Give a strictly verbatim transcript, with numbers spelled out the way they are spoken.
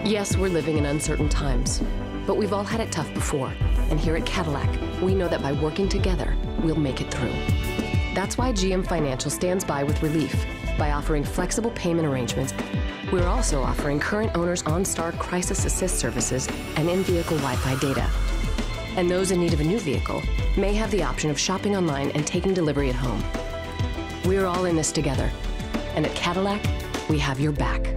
Yes, we're living in uncertain times, but we've all had it tough before. And here at Cadillac, we know that by working together, we'll make it through. That's why G M Financial stands by with relief by offering flexible payment arrangements. We're also offering current owners OnStar Crisis Assist Services and in-vehicle Wi-Fi data. And those in need of a new vehicle may have the option of shopping online and taking delivery at home. We're all in this together. And at Cadillac, we have your back.